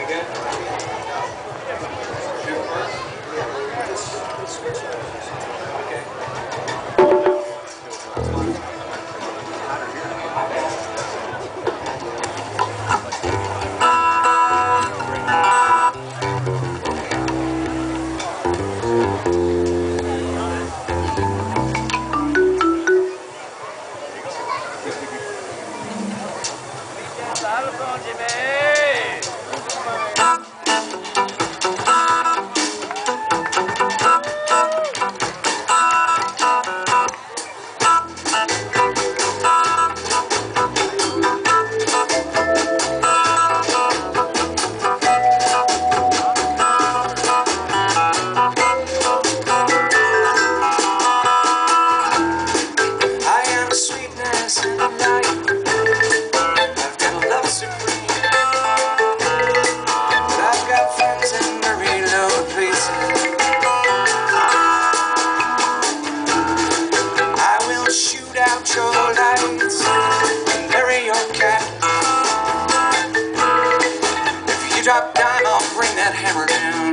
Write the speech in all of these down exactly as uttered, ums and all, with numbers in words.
Drop down, I'll bring that hammer down.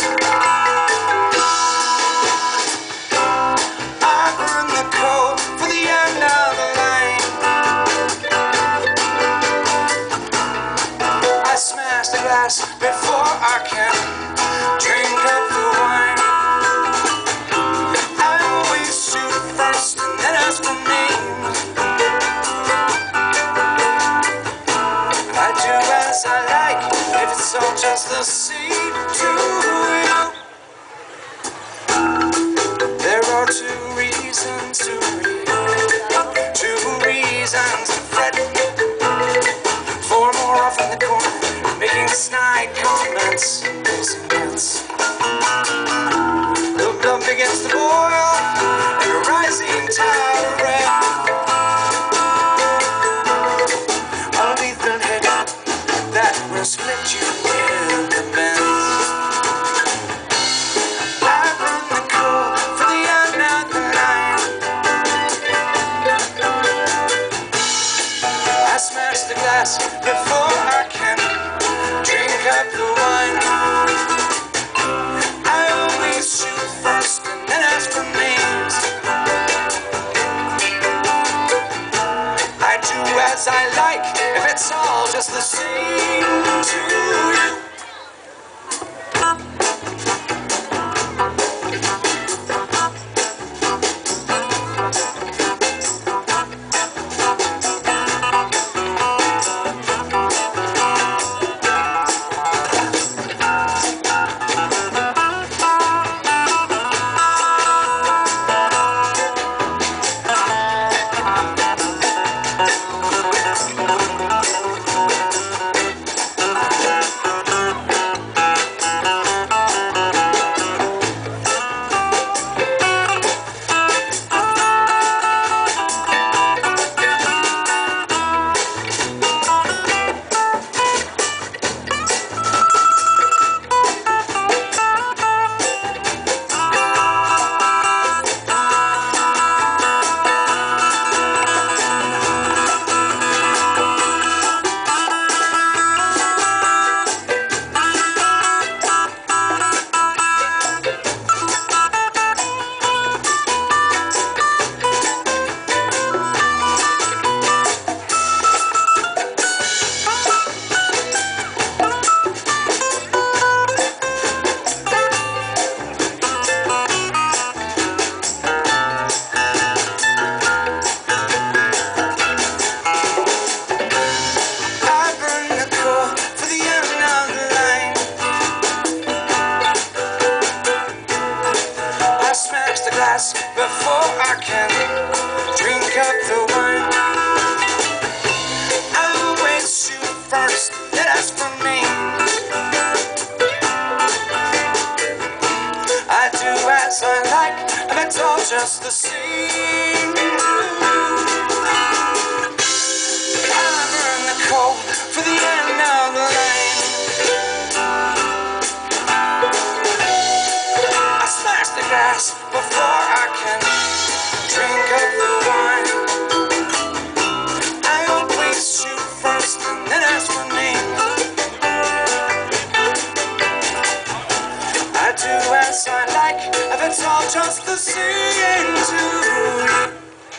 I burn the coal for the end of the line. I smash the glass before I can drink up the wine. I always shoot first and then ask for names. I do as I like, if it's all just the same to you. There are two reasons to read, two reasons to fret. Four more off in the corner, making snide comments. The blood begins to boil, and a rising tide of red. Underneath the head that will split you in the bends. I burn the coal for the end of the line. I smash the glass before I can drink up the wine. I always shoot first and then ask for names. I do as I like, if it's all just the same to you. Before I can drink up the wine, I always shoot first, then ask for names. I do as I like, and it's all just the same. I burn the coal for the end of the line. I smash the glass before I can drink up the wine. I always shoot first and then ask for names. just the singing to you.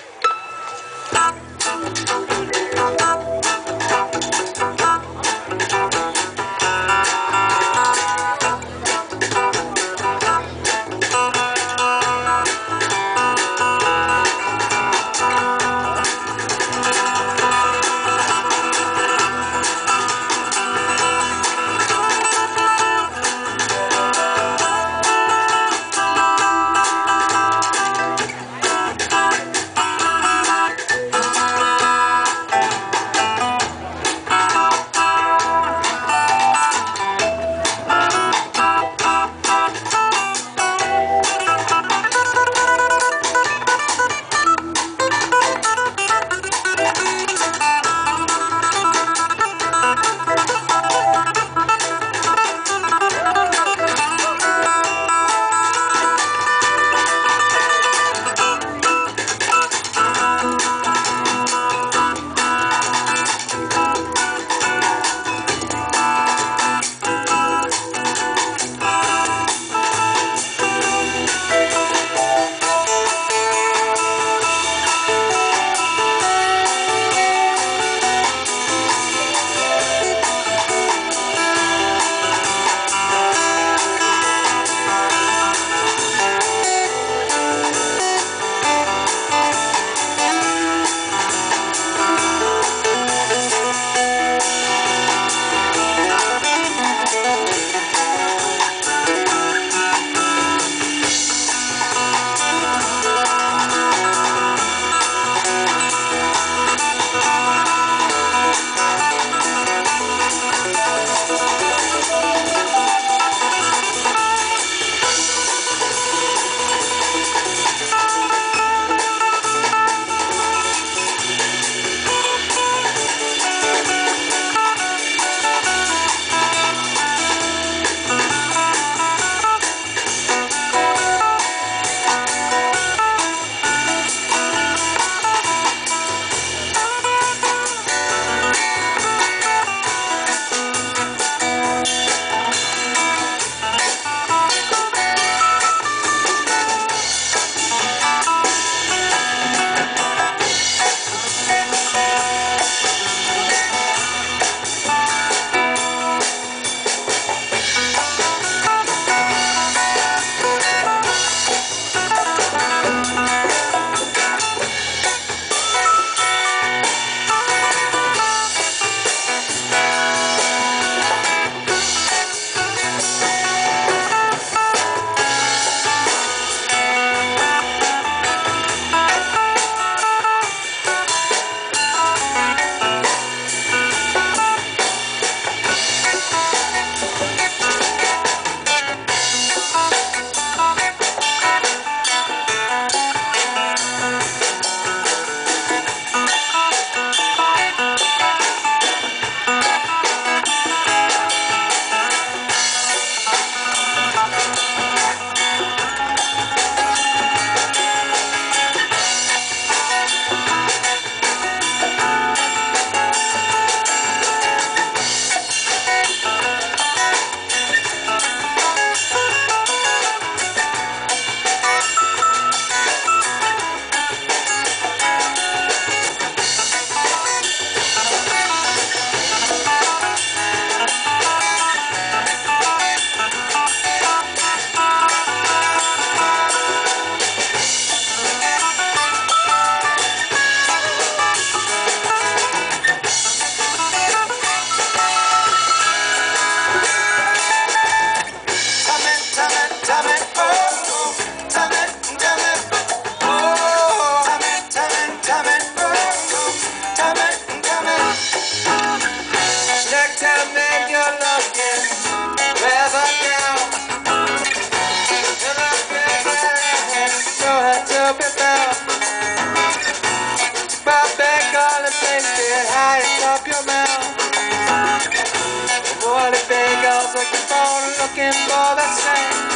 looking for that same.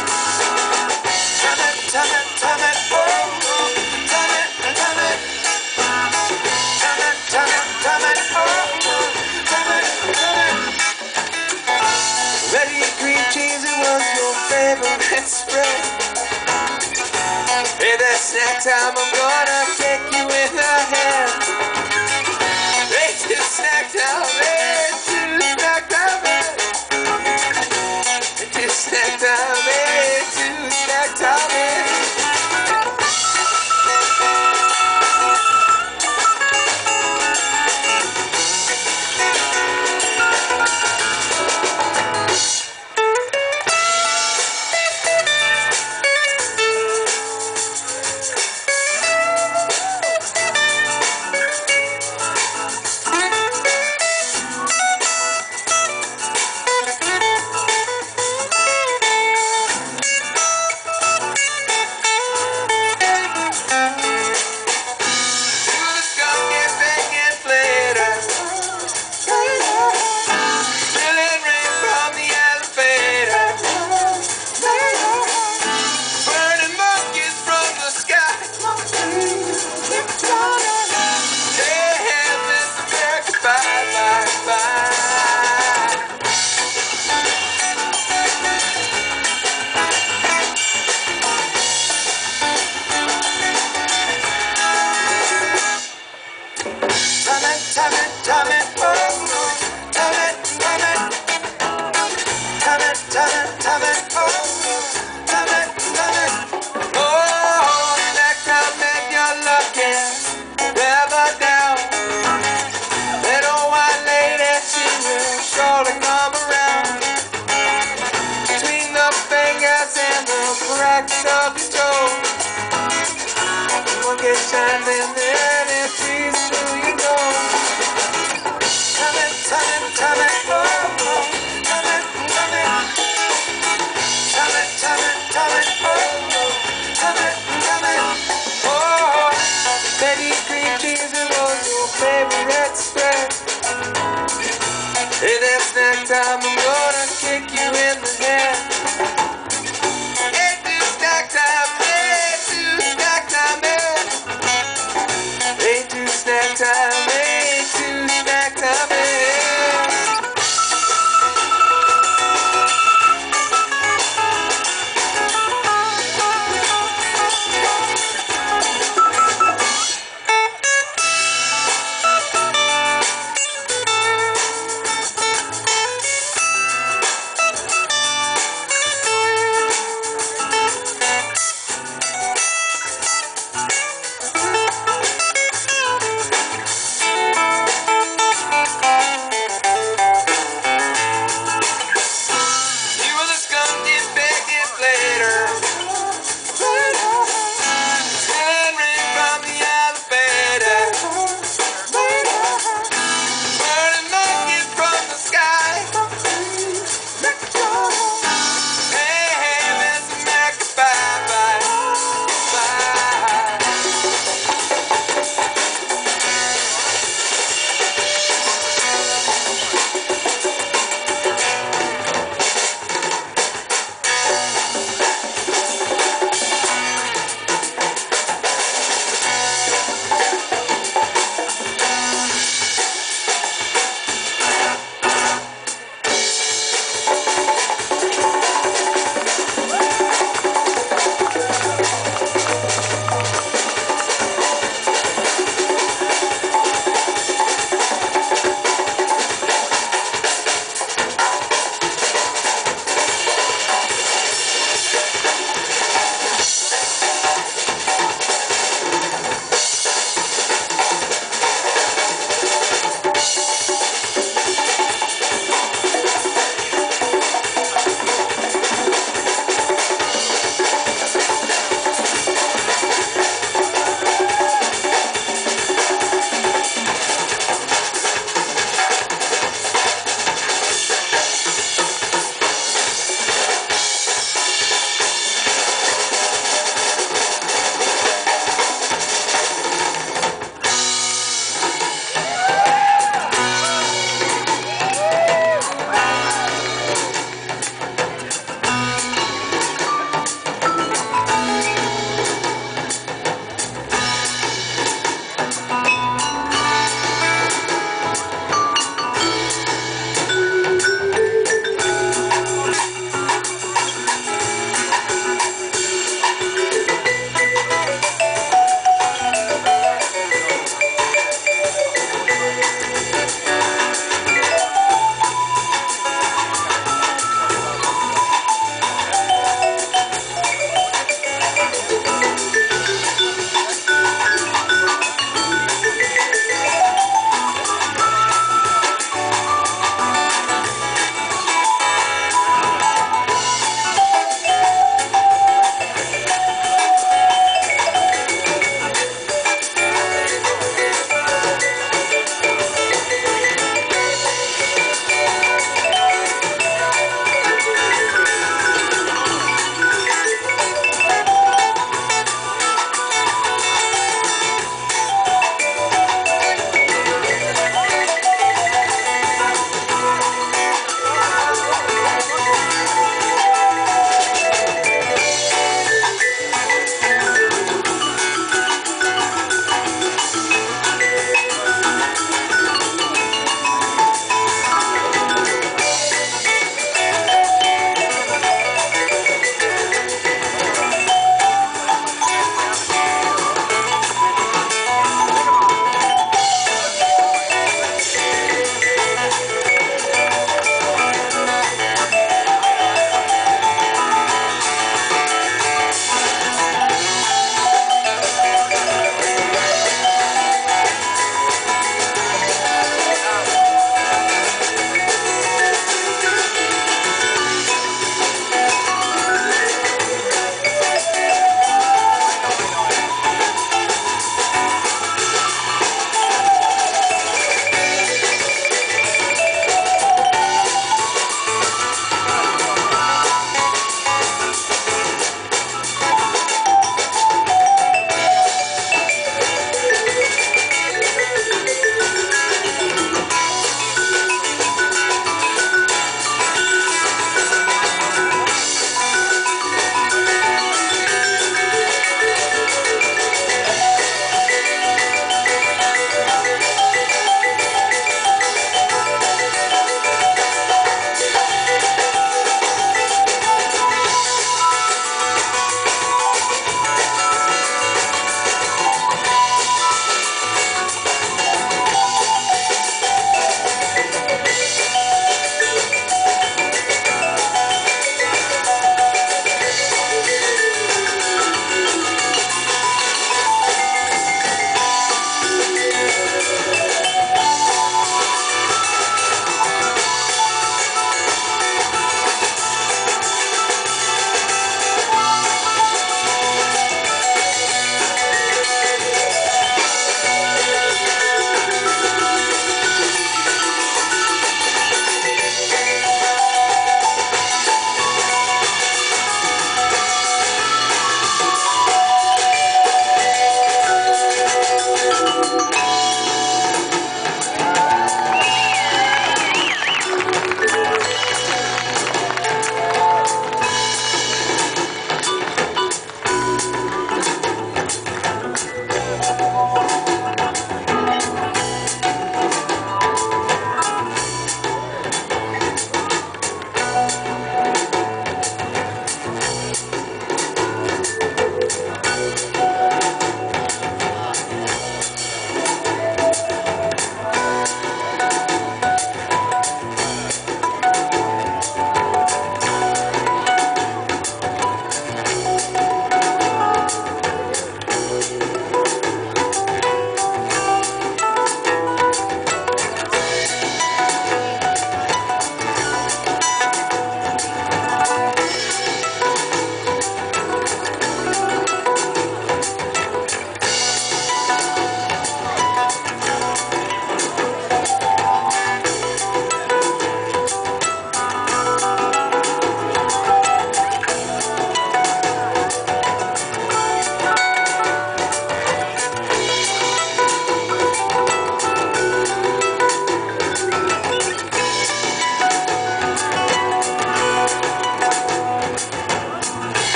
Tell me, tell me, tell me, oh, oh. Tell me, tell me. Tell me, tell me, tell me, oh, oh. Tell me, tell me. Red green cheese, it was your favorite spread. Hey, that snack time, I'm gonna kick you in the head. Hey, to snack time, hey, to snack time, hey. To snack time, hey, to snack time, hey. Of your toes, one get shine and then it freezes through your nose. Tell it, tell it, tell it, oh, oh. Tell it, tell it. Tell it, tell it, tell it, oh, oh. Tell it, tell it, oh. Betty cream cheese and rolls your favorite spread. Hey, that snack time.